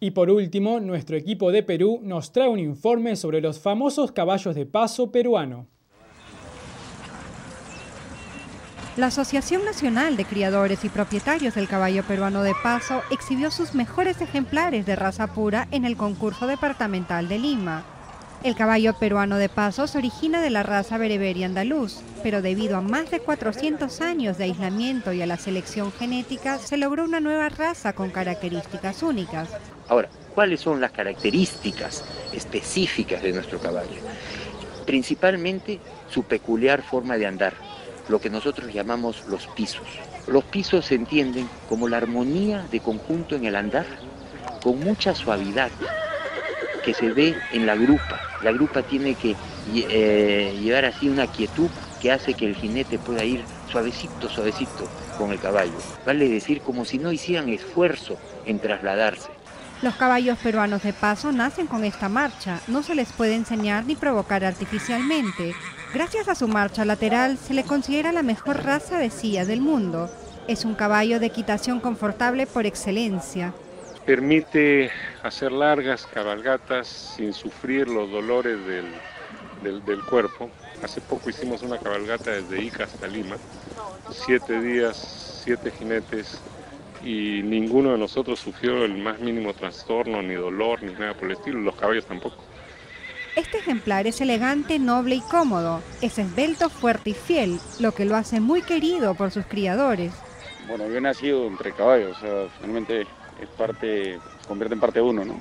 Y por último, nuestro equipo de Perú nos trae un informe sobre los famosos caballos de paso peruano. La Asociación Nacional de Criadores y Propietarios del Caballo Peruano de Paso exhibió sus mejores ejemplares de raza pura en el concurso departamental de Lima. El caballo peruano de Paso se origina de la raza bereberia andaluz, pero debido a más de 400 años de aislamiento y a la selección genética, se logró una nueva raza con características únicas. Ahora, ¿cuáles son las características específicas de nuestro caballo? Principalmente su peculiar forma de andar, lo que nosotros llamamos los pisos. Los pisos se entienden como la armonía de conjunto en el andar, con mucha suavidad, que se ve en la grupa. La grupa tiene que llevar así una quietud que hace que el jinete pueda ir suavecito, suavecito con el caballo. Vale decir, como si no hicieran esfuerzo en trasladarse. Los caballos peruanos de Paso nacen con esta marcha, no se les puede enseñar ni provocar artificialmente. Gracias a su marcha lateral se le considera la mejor raza de silla del mundo. Es un caballo de equitación confortable por excelencia. Permite hacer largas cabalgatas sin sufrir los dolores del cuerpo. Hace poco hicimos una cabalgata desde Ica hasta Lima, 7 días, 7 jinetes, y ninguno de nosotros sufrió el más mínimo trastorno, ni dolor, ni nada por el estilo, los caballos tampoco. Este ejemplar es elegante, noble y cómodo. Es esbelto, fuerte y fiel, lo que lo hace muy querido por sus criadores. Bueno, yo he nacido entre caballos, o sea, finalmente se convierte en parte de uno, ¿no?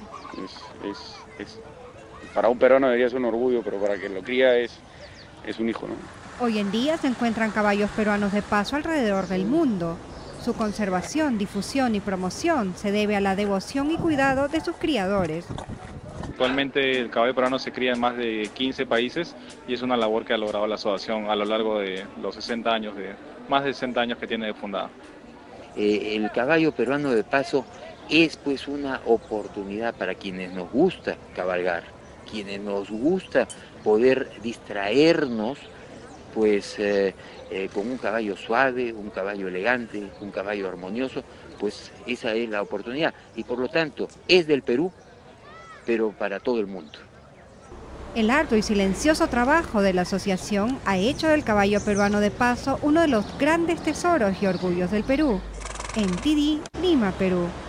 Para un peruano debería ser un orgullo, pero para quien lo cría es un hijo, ¿no? Hoy en día se encuentran caballos peruanos de paso alrededor del mundo. Su conservación, difusión y promoción se debe a la devoción y cuidado de sus criadores. Actualmente el caballo peruano se cría en más de 15 países y es una labor que ha logrado la asociación a lo largo de los 60 años, más de 60 años que tiene de fundada. El caballo peruano de paso es pues una oportunidad para quienes nos gusta cabalgar, quienes nos gusta poder distraernos pues con un caballo suave, un caballo elegante, un caballo armonioso, pues esa es la oportunidad y por lo tanto es del Perú, pero para todo el mundo. El arduo y silencioso trabajo de la asociación ha hecho del caballo peruano de paso uno de los grandes tesoros y orgullos del Perú. En TD, Lima, Perú.